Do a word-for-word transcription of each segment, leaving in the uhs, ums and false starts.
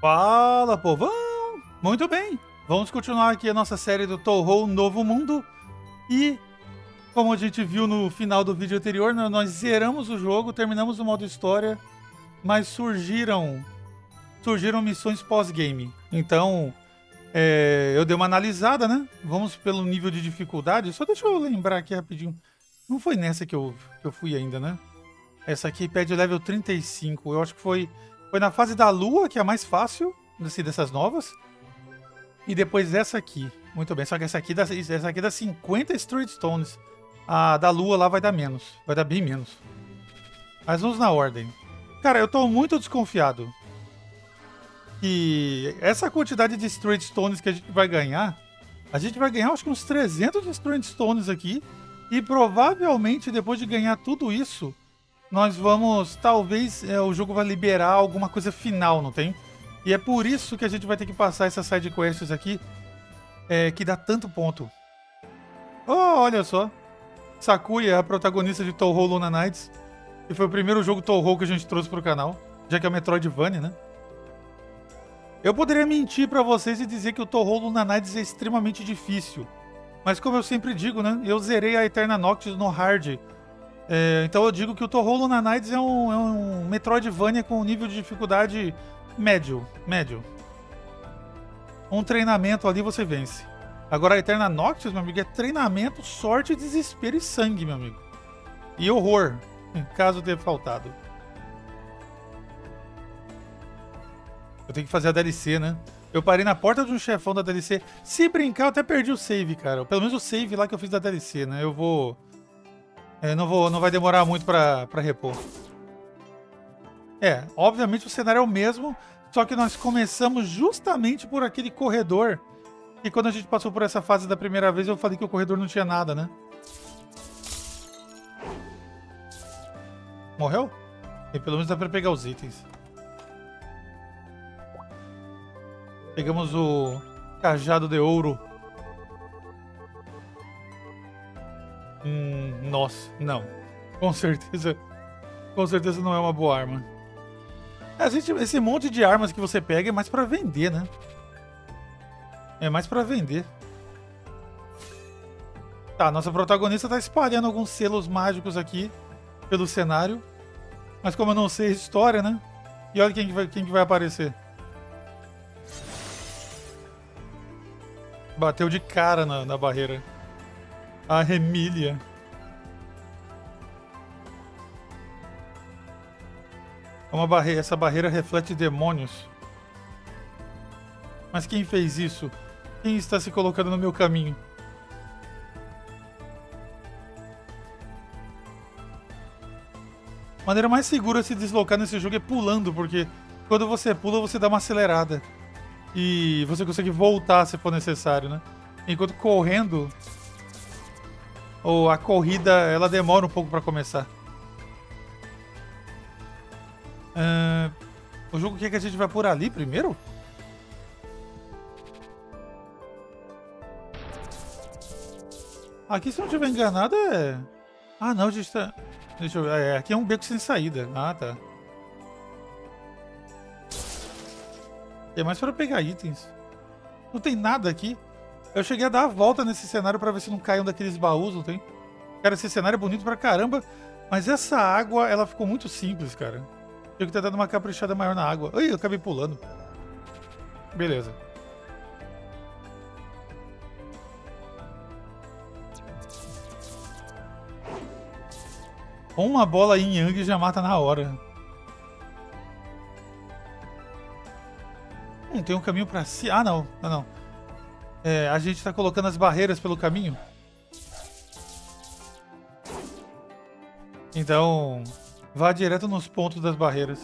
Fala, povão! Muito bem, vamos continuar aqui a nossa série do Touhou Novo Mundo. E, como a gente viu no final do vídeo anterior, nós zeramos o jogo, terminamos o modo história, mas surgiram, surgiram missões pós-game. Então, é, eu dei uma analisada, né? Vamos pelo nível de dificuldade. Só deixa eu lembrar aqui rapidinho. Não foi nessa que eu, que eu fui ainda, né? Essa aqui pede level trinta e cinco. Eu acho que foi... Foi na fase da lua, que é a mais fácil assim, dessas novas. E depois essa aqui. Muito bem, só que essa aqui dá, essa aqui dá cinquenta Street Stones. A da lua lá vai dar menos. Vai dar bem menos. Mas vamos na ordem. Cara, eu tô muito desconfiado que essa quantidade de Street Stones que a gente vai ganhar, a gente vai ganhar acho que uns trezentos Street Stones aqui. E provavelmente depois de ganhar tudo isso, nós vamos, talvez, é, o jogo vai liberar alguma coisa final, não tem? E é por isso que a gente vai ter que passar essas side quests aqui, é, que dá tanto ponto. Oh, olha só. Sakuya é a protagonista de Touhou Luna Nights, que foi o primeiro jogo Touhou que a gente trouxe pro canal, já que é o Metroidvania, né? Eu poderia mentir pra vocês e dizer que o Touhou Luna Nights é extremamente difícil. Mas como eu sempre digo, né? Eu zerei a Eterna Noctis no hard. É, então eu digo que o Touhou Luna Nights é um, é um Metroidvania com nível de dificuldade médio, médio. Um treinamento ali você vence. Agora a Eterna Noctis, meu amigo, é treinamento, sorte, desespero e sangue, meu amigo. E horror, caso tenha faltado. Eu tenho que fazer a D L C, né? Eu parei na porta de um chefão da D L C. Se brincar, eu até perdi o save, cara. Pelo menos o save lá que eu fiz da D L C, né? Eu vou... É, não, vou, não vai demorar muito pra, pra repor. É, obviamente o cenário é o mesmo, só que nós começamos justamente por aquele corredor. E quando a gente passou por essa fase da primeira vez, eu falei que o corredor não tinha nada, né? Morreu? E pelo menos dá pra pegar os itens. Pegamos o cajado de ouro. Hum, nossa, não. Com certeza, com certeza não é uma boa arma. A gente, esse monte de armas que você pega é mais pra vender, né? É mais pra vender. Tá, nossa protagonista tá espalhando alguns selos mágicos aqui pelo cenário. Mas como eu não sei a história, né? E olha quem que vai, quem que vai aparecer. Bateu de cara na, na barreira. A Remília. Uma barreira, essa barreira reflete demônios. Mas quem fez isso? Quem está se colocando no meu caminho? A maneira mais segura de se deslocar nesse jogo é pulando, porque quando você pula, você dá uma acelerada. E você consegue voltar se for necessário, né? Enquanto correndo... ou a corrida, ela demora um pouco pra começar. Uh, o jogo quer que a gente vai por ali primeiro? Aqui, se eu não estiver enganado, é... Ah, não, a gente tá... Deixa eu ver. É, aqui é um beco sem saída. Ah, tá. É mais para pegar itens. Não tem nada aqui. Eu cheguei a dar a volta nesse cenário pra ver se não caiam daqueles baús, não tem? Cara, esse cenário é bonito pra caramba, mas essa água, ela ficou muito simples, cara. Tinha que ter dado uma caprichada maior na água. Ai, eu acabei pulando. Beleza. Uma bola Yin Yang já mata na hora. Hum, tem um caminho pra cima. Ah, não. Não, não. É, a gente tá colocando as barreiras pelo caminho. Então, vá direto nos pontos das barreiras.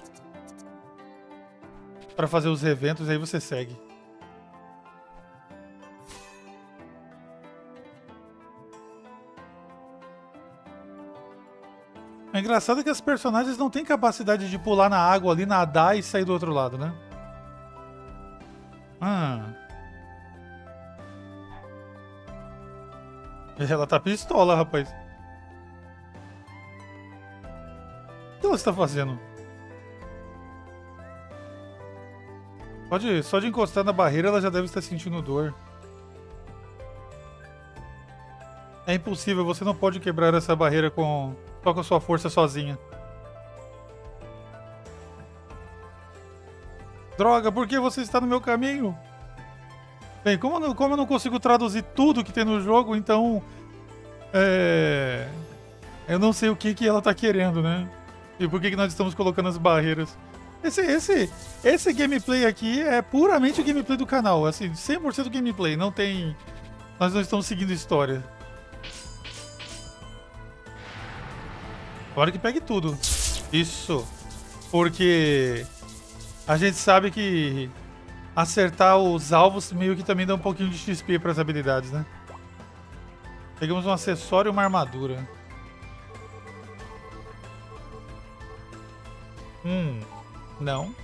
Pra fazer os eventos, aí você segue. É engraçado que as personagens não têm capacidade de pular na água ali, nadar e sair do outro lado, né? Ah. Ela tá pistola, rapaz. O que ela está fazendo? Só de, só de encostar na barreira ela já deve estar sentindo dor. É impossível, você não pode quebrar essa barreira com, só com a sua força sozinha. Droga, por que você está no meu caminho? Bem, como eu não, como eu não consigo traduzir tudo que tem no jogo, então... É... Eu não sei o que, que ela tá querendo, né? E por que, que nós estamos colocando as barreiras. Esse, esse, esse gameplay aqui é puramente o gameplay do canal. Assim, cem por cento gameplay. Não tem... Nós não estamos seguindo história. Agora que pegue tudo. Isso. Porque... A gente sabe que... Acertar os alvos meio que também dá um pouquinho de X P para as habilidades, né? Pegamos um acessório e uma armadura. Hum, não.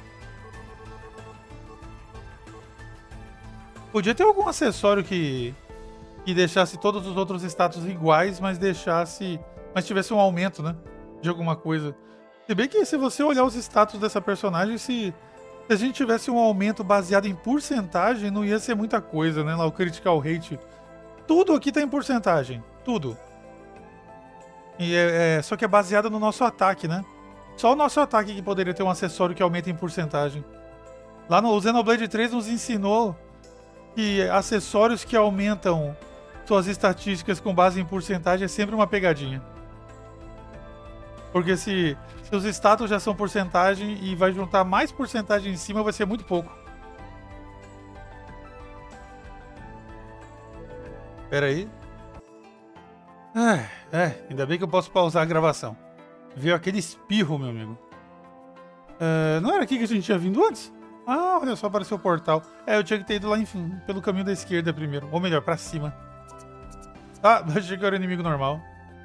Podia ter algum acessório que que deixasse todos os outros status iguais, mas deixasse, mas tivesse um aumento, né, de alguma coisa. Se bem que se você olhar os status dessa personagem, se, se a gente tivesse um aumento baseado em porcentagem, não ia ser muita coisa, né? Lá o critical rate, tudo aqui tá em porcentagem, tudo. E é, é, só que é baseado no nosso ataque, né? Só o nosso ataque que poderia ter um acessório que aumenta em porcentagem. Lá no Xenoblade três nos ensinou que acessórios que aumentam suas estatísticas com base em porcentagem é sempre uma pegadinha. Porque se, se os status já são porcentagem e vai juntar mais porcentagem em cima, vai ser muito pouco. Pera aí. É, é, ainda bem que eu posso pausar a gravação. Veio aquele espirro, meu amigo. É, não era aqui que a gente tinha vindo antes? Ah, olha só, apareceu o portal. É, eu tinha que ter ido lá em, pelo caminho da esquerda primeiro. Ou melhor, pra cima. Ah, achei que era inimigo normal.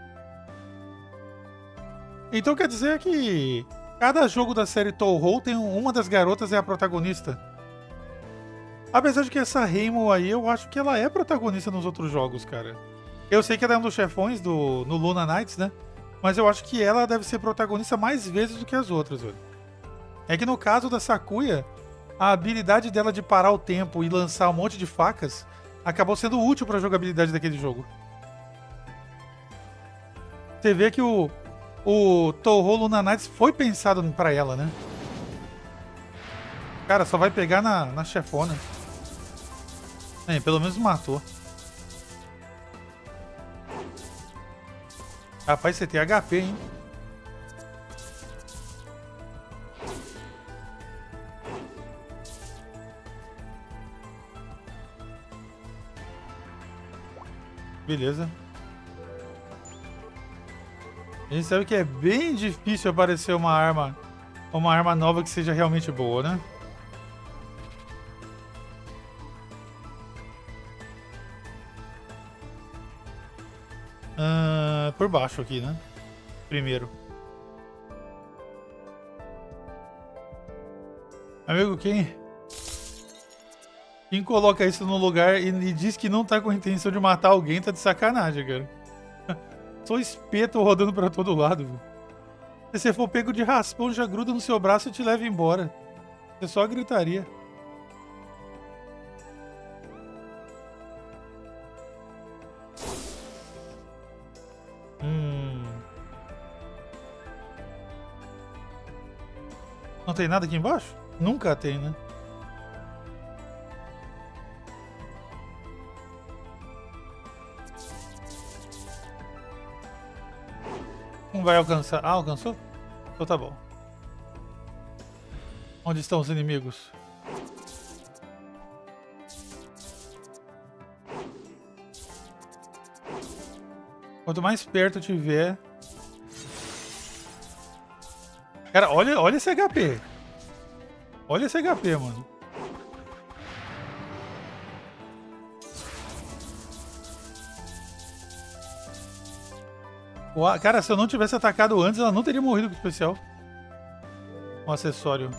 Então quer dizer que cada jogo da série Touhou tem uma das garotas é a protagonista. Apesar de que essa Reimu aí, eu acho que ela é protagonista nos outros jogos, cara. Eu sei que ela é um dos chefões do, no Luna Nights, né? Mas eu acho que ela deve ser protagonista mais vezes do que as outras, velho. É que no caso da Sakuya, a habilidade dela de parar o tempo e lançar um monte de facas acabou sendo útil para a jogabilidade daquele jogo. Você vê que o, o Touhou Luna Nights foi pensado para ela, né? Cara, só vai pegar na, na chefona. É, pelo menos matou. Rapaz, você tem H P, hein? Beleza. A gente sabe que é bem difícil aparecer uma arma, uma arma nova que seja realmente boa, né? Uh, por baixo aqui, né? Primeiro. Amigo, quem... Quem coloca isso no lugar e, e diz que não tá com a intenção de matar alguém, tá de sacanagem, cara. Só espeto rodando pra todo lado, viu? Se você for pego de raspão, já gruda no seu braço e te leva embora. É só gritaria. Hum. Não tem nada aqui embaixo? Nunca tem, né? Não vai alcançar. Ah, alcançou? Então tá bom. Onde estão os inimigos? Quanto mais perto tiver... Cara, olha, olha esse H P. Olha esse H P, mano. Cara, se eu não tivesse atacado antes, ela não teria morrido com o especial. Um acessório.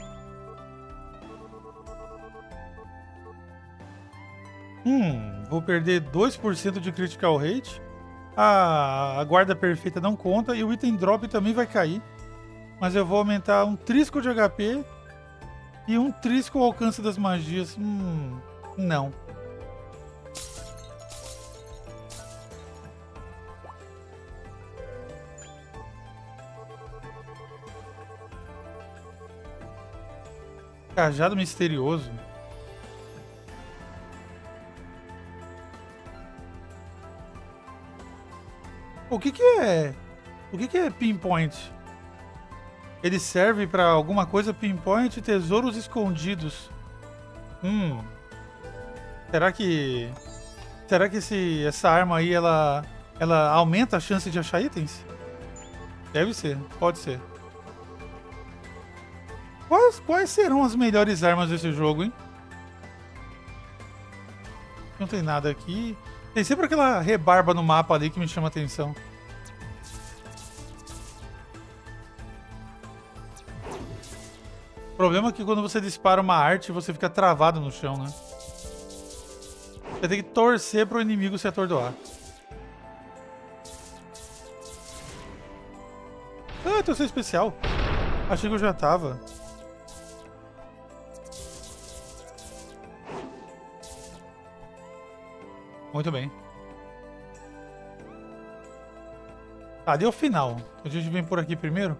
Hum, vou perder dois por cento de critical rate. A, a guarda perfeita não conta e o item drop também vai cair. Mas eu vou aumentar um trisco de H P E um trisco ao alcance das magias. Hum, não. Cajado misterioso. O que que é... O que que é pinpoint? Ele serve pra alguma coisa pinpoint, tesouros escondidos. Hum. Será que... Será que esse, essa arma aí, ela... Ela aumenta a chance de achar itens? Deve ser, pode ser. Quais, quais serão as melhores armas desse jogo, hein? Não tem nada aqui. Tem sempre aquela rebarba no mapa ali que me chama a atenção. O problema é que quando você dispara uma arte, você fica travado no chão, né? Você tem que torcer pro inimigo se atordoar. Ah, tem o seu especial. Achei que eu já tava. Muito bem. Tá, deu o final. A gente vem por aqui primeiro.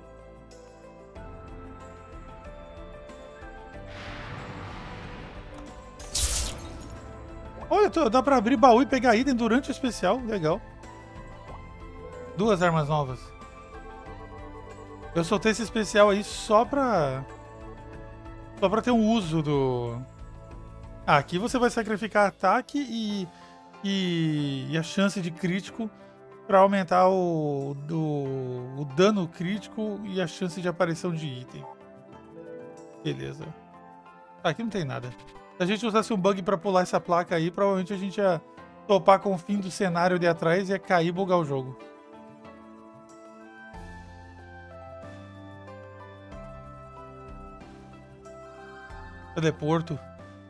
Olha, tô, dá pra abrir baú e pegar item durante o especial. Legal. Duas armas novas. Eu soltei esse especial aí só pra... Só pra ter um uso do... Ah, aqui você vai sacrificar ataque e... E, e a chance de crítico para aumentar o, do, o dano crítico e a chance de aparição de item. Beleza. Ah, aqui não tem nada. Se a gente usasse um bug para pular essa placa aí, provavelmente a gente ia topar com o fim do cenário ali atrás e ia cair e bugar o jogo. Teleporto.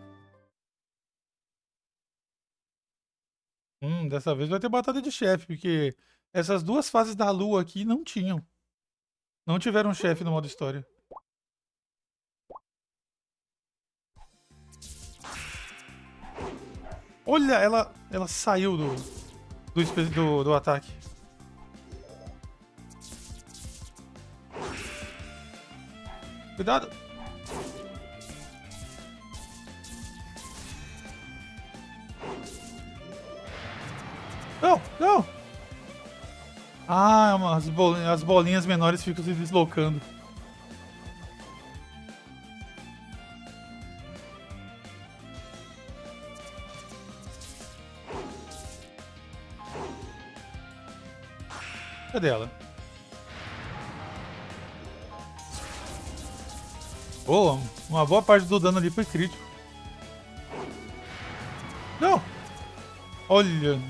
Hum, dessa vez vai ter batalha de chefe, porque essas duas fases da lua aqui não tinham. Não tiveram chefe no modo história. Olha, ela, ela saiu do, do, do, do ataque. Cuidado. Não, não! Ah, as bolinhas, as bolinhas menores ficam se deslocando. Cadê ela? Boa, uma boa parte do dano ali foi crítico. Não! Olha...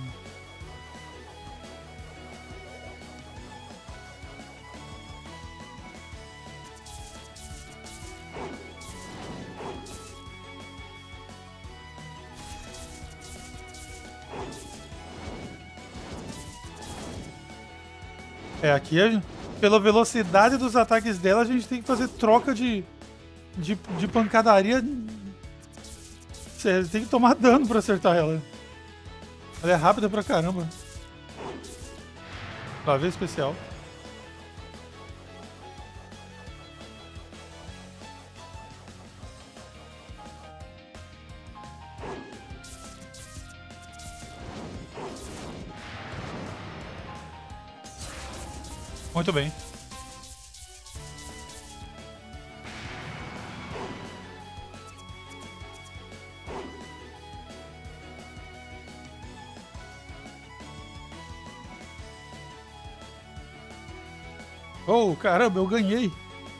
É, aqui, pela velocidade dos ataques dela, a gente tem que fazer troca de, de, de pancadaria. Você tem que tomar dano pra acertar ela. Ela é rápida pra caramba. Lá vem especial. Muito bem. Oh, caramba, eu ganhei.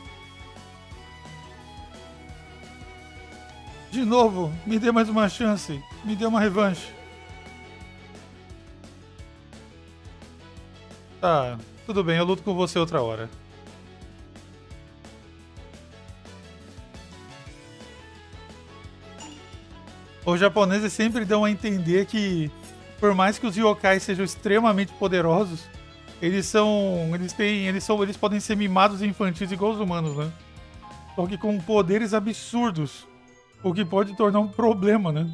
De novo, me dê mais uma chance. Me dê uma revanche. Tá, tudo bem, eu luto com você outra hora. Os japoneses sempre dão a entender que, por mais que os yokai sejam extremamente poderosos, eles são, eles têm, eles são, eles podem ser mimados e infantis igual os humanos, né? só que com poderes absurdos, o que pode tornar um problema, né?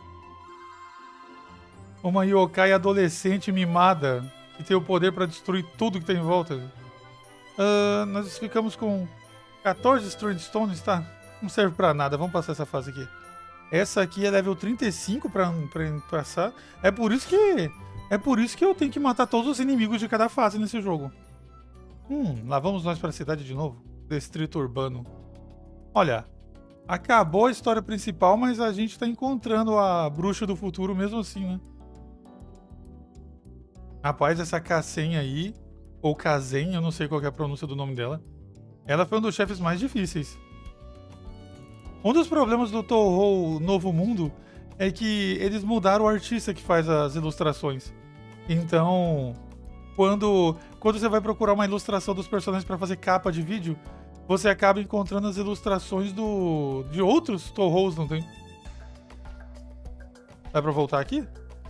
Uma yokai adolescente mimada que tem o poder para destruir tudo que tem em volta. Uh, nós ficamos com quatorze Strand Stones, tá? Não serve pra nada, vamos passar essa fase aqui. Essa aqui é level trinta e cinco pra, pra passar. É por isso que é por isso que eu tenho que matar todos os inimigos de cada fase nesse jogo. Hum, lá vamos nós pra cidade de novo. Distrito Urbano. Olha, acabou a história principal, mas a gente tá encontrando a bruxa do futuro mesmo assim, né? Rapaz, essa Kassen aí, ou Kazen, eu não sei qual é a pronúncia do nome dela. Ela foi um dos chefes mais difíceis. Um dos problemas do Touhou Novo Mundo é que eles mudaram o artista que faz as ilustrações. Então, quando, quando você vai procurar uma ilustração dos personagens para fazer capa de vídeo, você acaba encontrando as ilustrações do, de outros Touhous, não tem? Dá pra voltar aqui?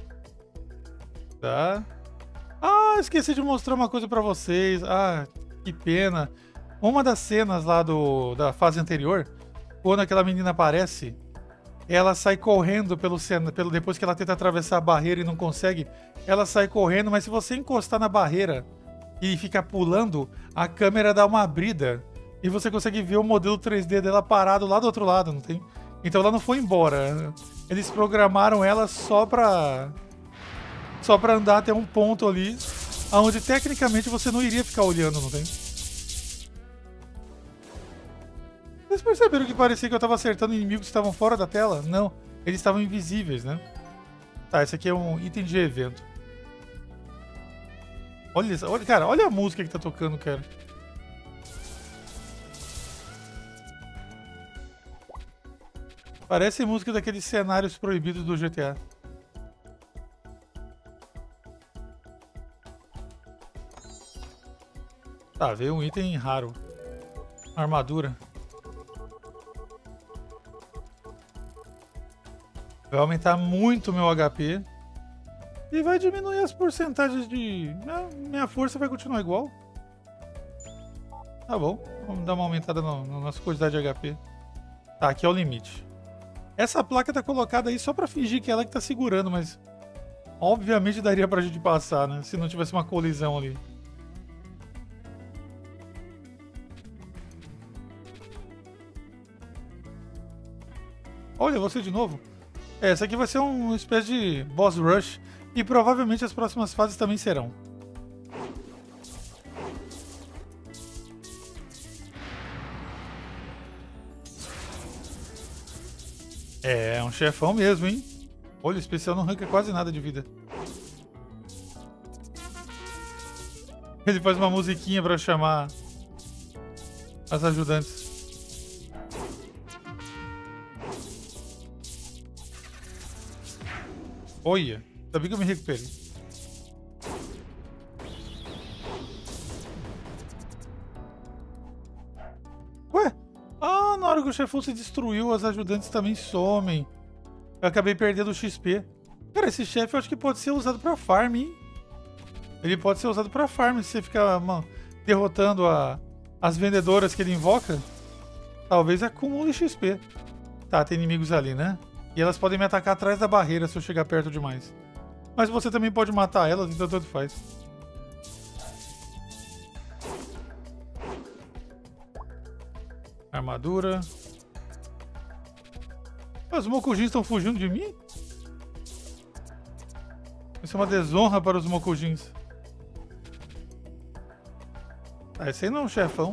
Tá. Ah, esqueci de mostrar uma coisa pra vocês. Ah, que pena. Uma das cenas lá do, da fase anterior, quando aquela menina aparece, ela sai correndo pelo, pelo depois que ela tenta atravessar a barreira e não consegue, ela sai correndo, mas se você encostar na barreira e ficar pulando, a câmera dá uma abrida e você consegue ver o modelo três D dela parado lá do outro lado, não tem? Então ela não foi embora. Eles programaram ela só pra só pra andar até um ponto ali, onde tecnicamente você não iria ficar olhando, não tem? Vocês perceberam que parecia que eu tava acertando inimigos que estavam fora da tela? Não, eles estavam invisíveis, né? Tá, esse aqui é um item de evento. Olha, olha, cara, olha a música que tá tocando, cara. Parece música daqueles cenários proibidos do G T A. Tá, veio um item raro. Armadura. Vai aumentar muito o meu H P. E vai diminuir as porcentagens de... Minha força vai continuar igual. Tá bom. Vamos dar uma aumentada no, na nossa quantidade de H P. Tá, aqui é o limite. Essa placa tá colocada aí só pra fingir que ela que tá segurando, mas... Obviamente daria pra gente passar, né? Se não tivesse uma colisão ali. Olha, você de novo. É, essa aqui vai ser uma espécie de boss rush. E provavelmente as próximas fases também serão. É, um chefão mesmo, hein? Olha, o especial não arranca quase nada de vida. Ele faz uma musiquinha pra chamar as ajudantes. Olha, ainda bem que eu me recuperei. Ué? Ah, na hora que o chefão se destruiu, as ajudantes também somem. Eu acabei perdendo o X P. Cara, esse chefe eu acho que pode ser usado pra farm, hein? Ele pode ser usado pra farm, se você ficar mano, derrotando a, as vendedoras que ele invoca. Talvez acumule X P. Tá, tem inimigos ali, né? E elas podem me atacar atrás da barreira se eu chegar perto demais. Mas você também pode matar elas, então tanto faz. Armadura. Os Mokujins estão fugindo de mim? Isso é uma desonra para os Mokujins. Ah, esse aí não é um chefão.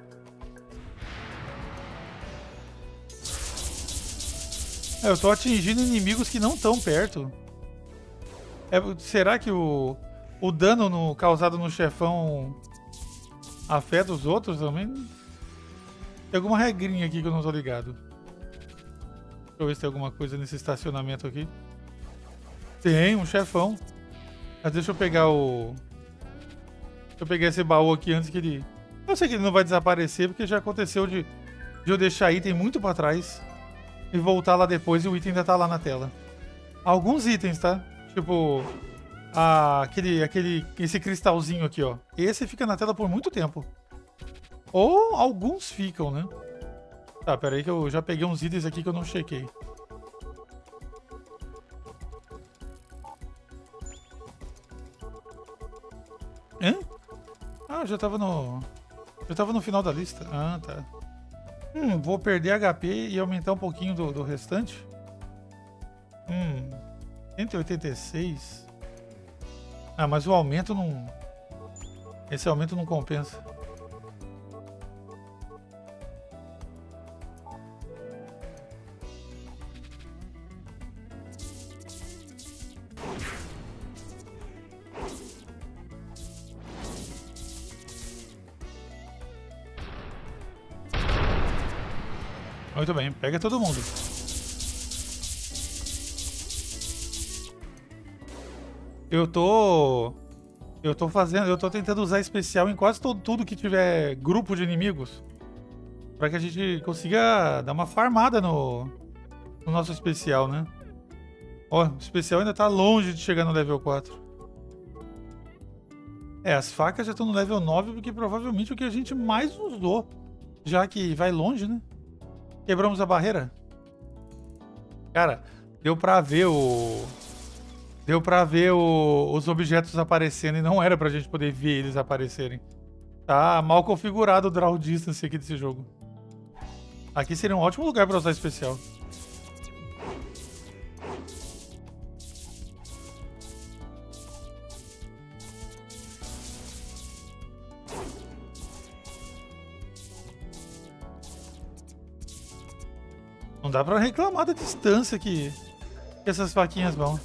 É, eu tô atingindo inimigos que não estão perto. É, será que o, o dano no, causado no chefão afeta os outros também? Tem alguma regrinha aqui que eu não tô ligado. Deixa eu ver se tem alguma coisa nesse estacionamento aqui. Tem, um chefão. Mas deixa eu pegar o... Deixa eu pegar esse baú aqui antes que ele... Eu sei que ele não vai desaparecer, porque já aconteceu de, de eu deixar item muito pra trás e voltar lá depois e o item ainda tá lá na tela. Alguns itens, tá? Tipo, a, aquele, aquele, esse cristalzinho aqui, ó. Esse fica na tela por muito tempo. Ou alguns ficam, né? Tá, pera aí que eu já peguei uns itens aqui que eu não chequei. Hã? Ah, já tava no... Já tava no final da lista. Ah, tá. Hum, vou perder H P e aumentar um pouquinho do, do restante. Hum, cento e oitenta e seis. Ah, mas o aumento não... Esse aumento não compensa. Muito bem, pega todo mundo. Eu tô... Eu tô fazendo... Eu tô tentando usar especial em quase todo, tudo que tiver grupo de inimigos. Pra que a gente consiga dar uma farmada no, no nosso especial, né? Ó, o especial ainda tá longe de chegar no level quatro. É, as facas já estão no level nove, porque provavelmente é o que a gente mais usou. Já que vai longe, né? Quebramos a barreira. Cara, deu pra ver o... Deu pra ver o... os objetos aparecendo e não era pra gente poder ver eles aparecerem. Tá mal configurado o draw distance aqui desse jogo. Aqui seria um ótimo lugar pra usar especial. Não dá pra reclamar da distância que, que essas faquinhas vão.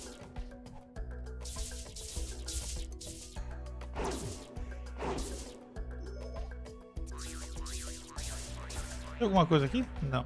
Tem alguma coisa aqui? Não.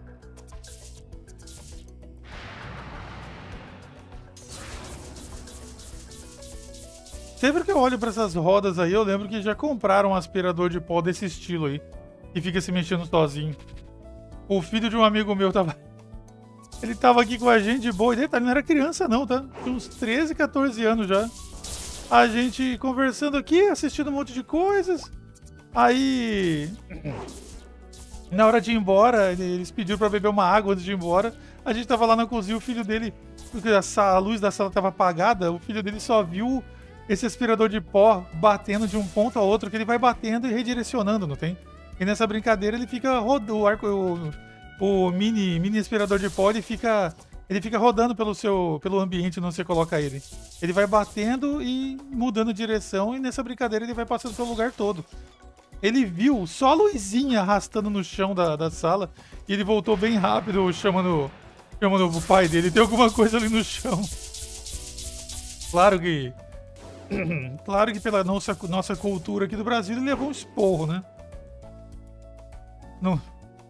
Sempre que eu olho pra essas rodas aí, eu lembro que já compraram um aspirador de pó desse estilo aí. Que fica se mexendo sozinho. O filho de um amigo meu tava... Ele tava aqui com a gente de boa. E detalhe, não era criança não, tá? Tinha uns treze, quatorze anos já. A gente conversando aqui, assistindo um monte de coisas. Aí... Na hora de ir embora, eles pediram pra beber uma água antes de ir embora. A gente tava lá na cozinha, o filho dele... Porque a luz da sala tava apagada, o filho dele só viu esse aspirador de pó batendo de um ponto a outro, que ele vai batendo e redirecionando, não tem? E nessa brincadeira ele fica rodando, o arco, o, o mini, mini aspirador de pó, ele fica, ele fica rodando pelo seu, pelo ambiente onde você coloca ele. Ele vai batendo e mudando direção, e nessa brincadeira ele vai passando pelo lugar todo. Ele viu só a luzinha arrastando no chão da, da sala, e ele voltou bem rápido, chamando, chamando o pai dele. Tem alguma coisa ali no chão. Claro que... Claro que pela nossa, nossa cultura aqui do Brasil, ele levou um esporro, né? No...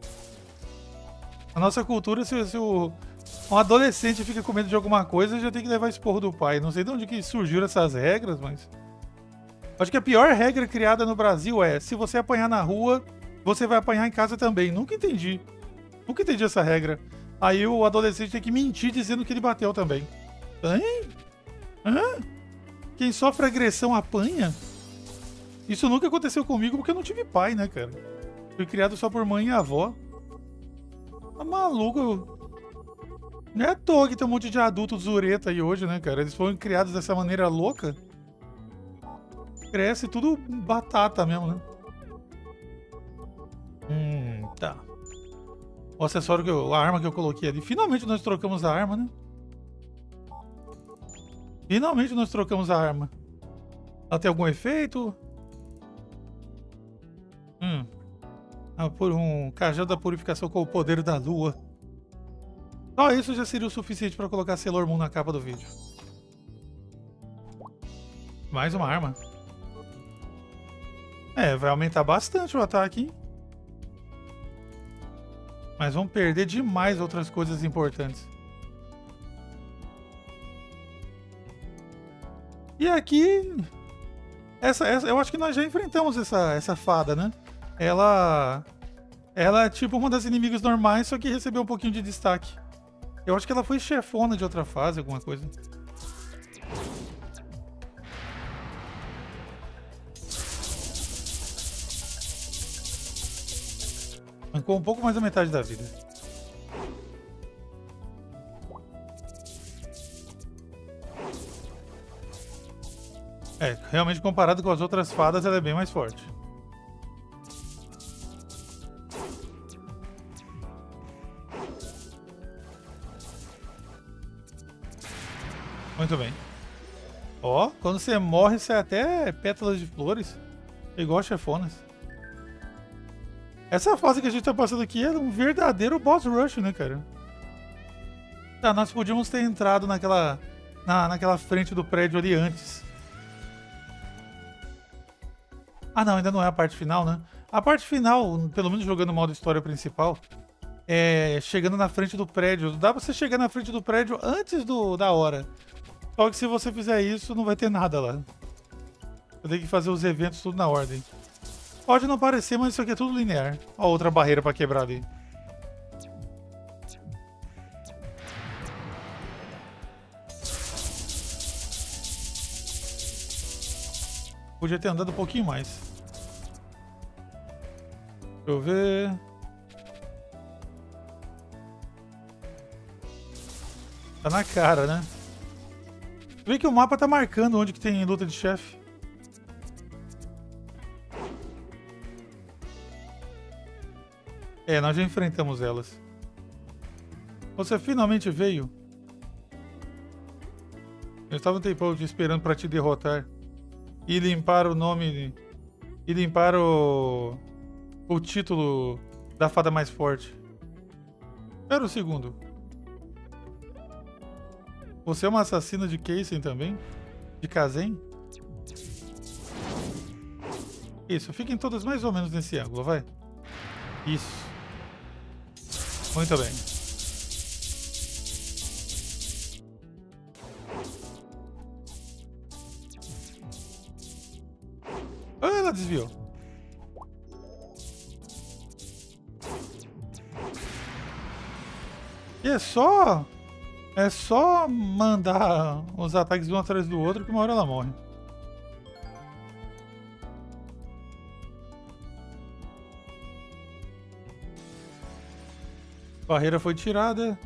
Na nossa cultura, se, se o... um adolescente fica com medo de alguma coisa, já tem que levar esporro do pai. Não sei de onde que surgiram essas regras, mas... Acho que a pior regra criada no Brasil é: se você apanhar na rua, você vai apanhar em casa também. Nunca entendi. Nunca entendi essa regra. Aí o adolescente tem que mentir dizendo que ele bateu também. Hein? Hã? Quem sofre agressão apanha? Isso nunca aconteceu comigo porque eu não tive pai, né, cara? Fui criado só por mãe e avó. Tá maluco? Não é à toa que tem um monte de adultos zureta aí hoje, né, cara? Eles foram criados dessa maneira louca. Cresce tudo batata mesmo, né? Hum, tá. O acessório que eu... A arma que eu coloquei ali. Finalmente nós trocamos a arma, né? Finalmente nós trocamos a arma. Ela tem algum efeito? Hum. Ah, por um cajado da purificação com o poder da lua. Só isso já seria o suficiente para colocar Sailor Moon na capa do vídeo. Mais uma arma. É, vai aumentar bastante o ataque. Mas vamos perder demais outras coisas importantes. E aqui... Essa, essa, eu acho que nós já enfrentamos essa, essa fada, né? Ela... Ela é tipo uma das inimigas normais, só que recebeu um pouquinho de destaque. Eu acho que ela foi chefona de outra fase, alguma coisa. Arrancou um pouco mais da metade da vida. É, realmente comparado com as outras fadas, ela é bem mais forte. Muito bem. Ó, quando você morre, sai até pétalas de flores. Igual chefonas. Essa fase que a gente tá passando aqui é um verdadeiro boss rush, né, cara? Tá, nós podíamos ter entrado naquela, na, naquela frente do prédio ali antes. Ah, não, ainda não é a parte final, né? A parte final, pelo menos jogando o modo história principal, é chegando na frente do prédio. Dá pra você chegar na frente do prédio antes do, da hora. Só que se você fizer isso, não vai ter nada lá. Você tem que fazer os eventos tudo na ordem. Pode não parecer, mas isso aqui é tudo linear. Ó, outra barreira pra quebrar ali. Podia ter andado um pouquinho mais. Deixa eu ver. Tá na cara, né? Vê que o mapa tá marcando onde que tem luta de chefe. É, nós já enfrentamos elas. Você finalmente veio. Eu estava um tempão te esperando para te derrotar. E limpar o nome... E limpar o... O título da fada mais forte. Espera um segundo. Você é uma assassina de Keisen também? De Kazen? Isso, fiquem todas mais ou menos nesse ângulo, vai. Isso. Muito bem. Ah, ela desviou. E é só... É só mandar os ataques um atrás do outro que uma hora ela morre. Barreira foi tirada.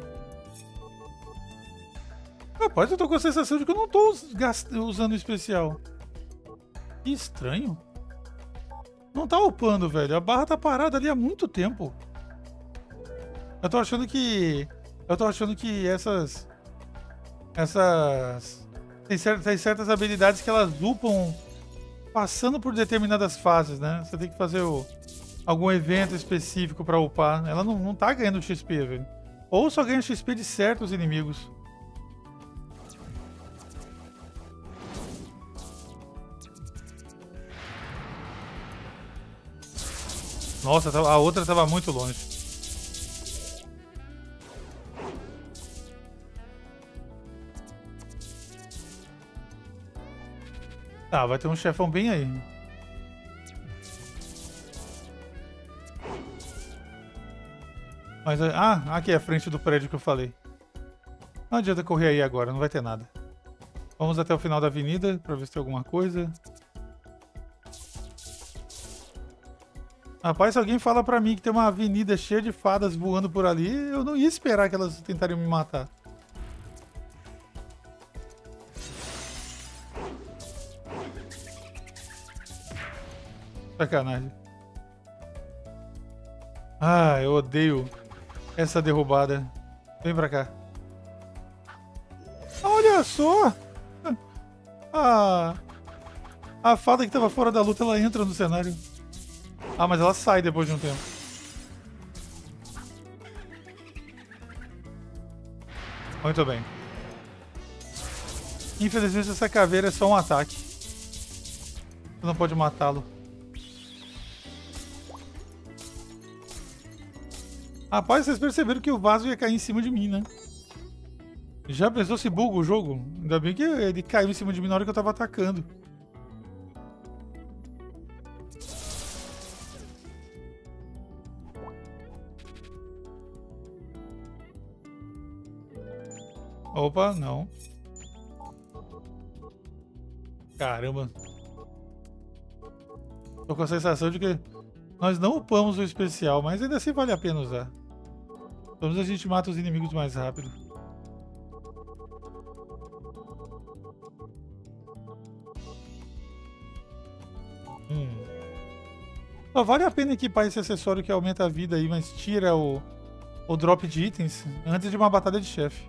Rapaz, eu tô com a sensação de que eu não tô usando o especial. Que estranho. Não tá upando, velho. A barra tá parada ali há muito tempo. Eu tô achando que... Eu tô achando que essas... Essas... Tem certas, tem certas habilidades que elas upam passando por determinadas fases, né? Você tem que fazer o... algum evento específico pra upar. Ela não, não tá ganhando X P, velho. Ou só ganha X P de certos inimigos. Nossa, a outra tava muito longe. Tá, vai ter um chefão bem aí. Mas, ah, aqui é a frente do prédio que eu falei. Não adianta correr aí agora, não vai ter nada. Vamos até o final da avenida pra ver se tem alguma coisa. Rapaz, se alguém fala pra mim que tem uma avenida cheia de fadas voando por ali, eu não ia esperar que elas tentariam me matar. Sacanagem. Ah, eu odeio essa derrubada. Vem pra cá. Olha só! A, a fada que tava fora da luta, ela entra no cenário. Ah, mas ela sai depois de um tempo. Muito bem. Infelizmente essa caveira é só um ataque. Você não pode matá-lo. Rapaz, vocês perceberam que o vaso ia cair em cima de mim, né? Já pensou se buga o jogo? Ainda bem que ele caiu em cima de mim na hora que eu tava atacando. Opa, não. Caramba. Tô com a sensação de que Nós não upamos o especial, mas ainda assim vale a pena usar. Pelo menos a gente mata os inimigos mais rápido. Hum. Só vale a pena equipar esse acessório que aumenta a vida aí, mas tira o, o drop de itens antes de uma batalha de chefe.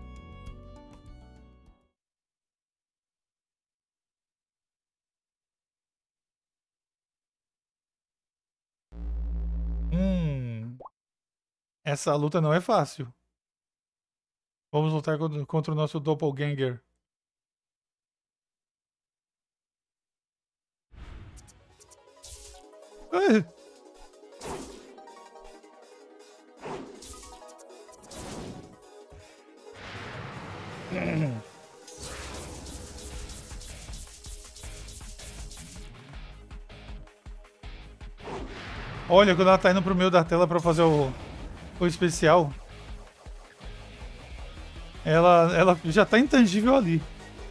Hum. Essa luta não é fácil. Vamos lutar contra o nosso Doppelganger. Ah. Olha, quando ela tá indo pro meio da tela pra fazer o, o especial, ela, ela já tá intangível ali.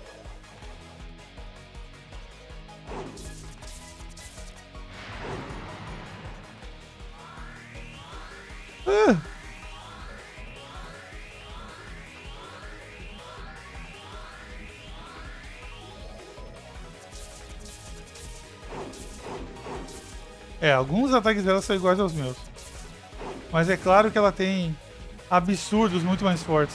Ah. É, alguns ataques dela são iguais aos meus. Mas é claro que ela tem absurdos muito mais fortes.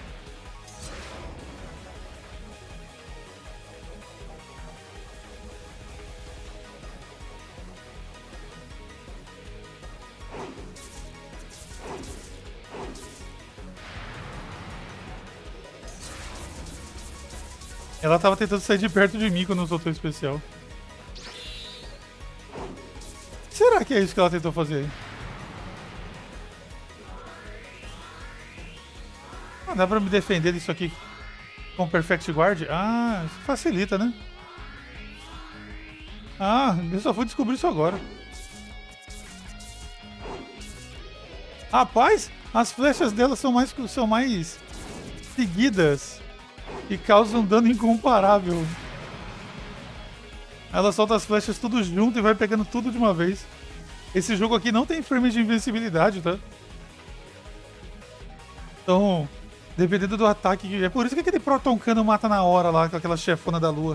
Ela tava tentando sair de perto de mim quando eu soltou o especial. Será que é isso que ela tentou fazer? Ah, dá pra me defender disso aqui com Perfect Guard? Ah, isso facilita, né? Ah, eu só fui descobrir isso agora. Rapaz, as flechas dela são mais, são mais seguidas e causam dano incomparável. Ela solta as flechas tudo junto e vai pegando tudo de uma vez. Esse jogo aqui não tem frame de invencibilidade, tá? Então, dependendo do ataque... É por isso que aquele Proton Cannon mata na hora lá, com aquela chefona da lua.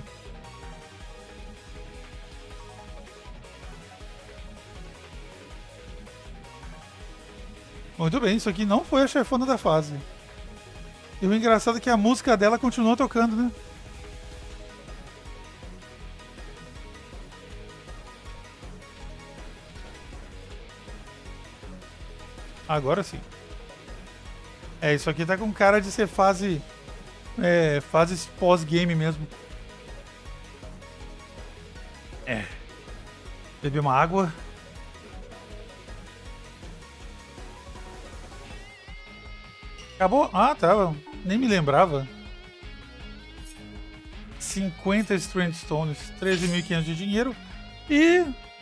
Muito bem, isso aqui não foi a chefona da fase. E o engraçado é que a música dela continua tocando, né? Agora sim. É, isso aqui tá com cara de ser fase... É, fases pós-game mesmo. É. Bebi uma água. Acabou? Ah, tá. Nem me lembrava. cinquenta Strand Stones, treze mil e quinhentos de dinheiro. E...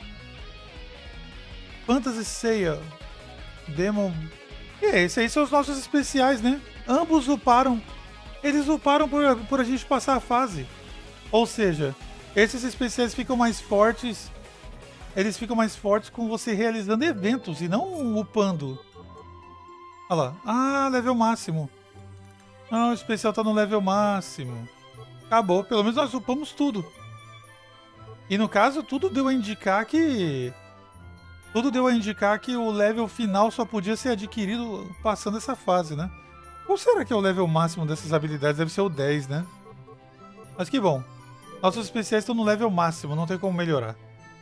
Fantasy Sale. Demon... É, esses aí são os nossos especiais, né? Ambos uparam. Eles uparam por, por a gente passar a fase. Ou seja, esses especiais ficam mais fortes. Eles ficam mais fortes com você realizando eventos e não upando. Olha lá. Ah, level máximo. Ah, o especial tá no level máximo. Acabou. Pelo menos nós upamos tudo. E no caso, tudo deu a indicar que... Tudo deu a indicar que o level final só podia ser adquirido passando essa fase, né? Ou será que é o level máximo dessas habilidades? Deve ser o dez, né? Mas que bom. Nossos especiais estão no level máximo, não tem como melhorar.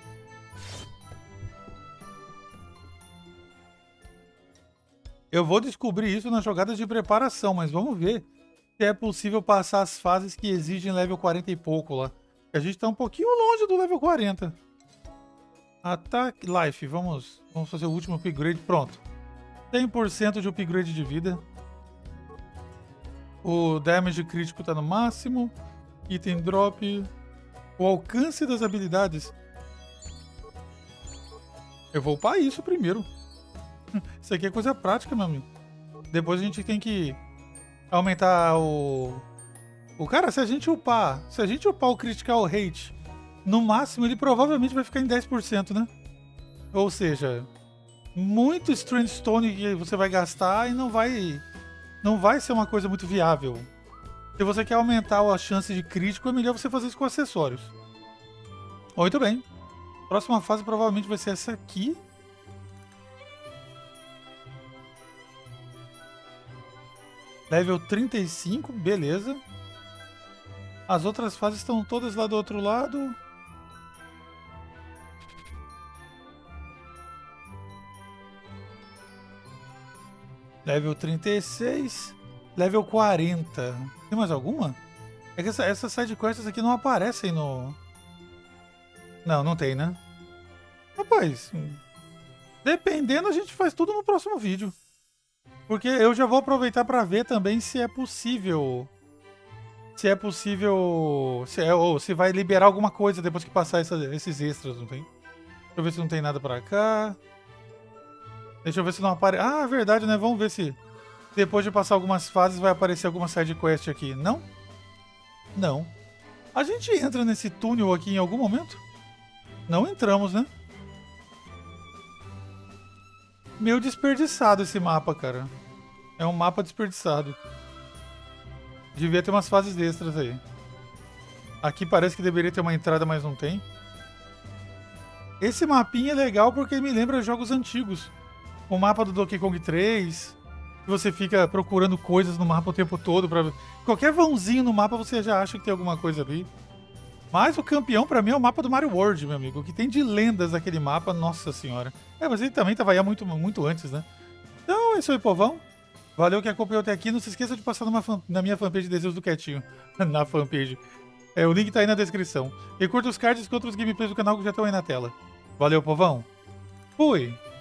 Eu vou descobrir isso nas jogadas de preparação, mas vamos ver se é possível passar as fases que exigem level quarenta e pouco lá. A gente tá um pouquinho longe do level quarenta. Ataque Life, vamos, vamos fazer o último upgrade, pronto. cem por cento de upgrade de vida. O damage crítico tá no máximo. Item drop. O alcance das habilidades. Eu vou upar isso primeiro. Isso aqui é coisa prática, meu amigo. Depois a gente tem que aumentar o... O cara, se a gente upar... Se a gente upar o Critical Rate... No máximo, ele provavelmente vai ficar em dez por cento, né? Ou seja, muito Strand Stone que você vai gastar e não vai, não vai ser uma coisa muito viável. Se você quer aumentar a chance de crítico, é melhor você fazer isso com acessórios. Muito bem. Próxima fase provavelmente vai ser essa aqui. Level trinta e cinco, beleza. As outras fases estão todas lá do outro lado. Level trinta e seis. Level quarenta. Tem mais alguma? É que essa, essas sidequests aqui não aparecem no... Não, não tem, né? Rapaz, dependendo a gente faz tudo no próximo vídeo. Porque eu já vou aproveitar para ver também se é possível... Se é possível... Se, é, ou se vai liberar alguma coisa depois que passar essa, esses extras, não tem? Deixa eu ver se não tem nada pra cá. Deixa eu ver se não aparece... Ah, verdade, né? Vamos ver se... Depois de passar algumas fases vai aparecer alguma side quest aqui. Não? Não. A gente entra nesse túnel aqui em algum momento? Não entramos, né? Meio desperdiçado esse mapa, cara. É um mapa desperdiçado. Devia ter umas fases extras aí. Aqui parece que deveria ter uma entrada, mas não tem. Esse mapinha é legal porque me lembra jogos antigos. O mapa do Donkey Kong três... que você fica procurando coisas no mapa o tempo todo. Pra... Qualquer vãozinho no mapa você já acha que tem alguma coisa ali. Mas o campeão pra mim é o mapa do Mario World, meu amigo. O que tem de lendas naquele mapa, nossa senhora. É, mas ele também tava aí há muito, muito antes, né? Então é isso aí, povão. Valeu que acompanhou até aqui. Não se esqueça de passar numa fan... na minha fanpage Desejos do Quietinho. Na fanpage. É, o link tá aí na descrição. E curta os cards contra os gameplays do canal que já estão aí na tela. Valeu, povão. Fui!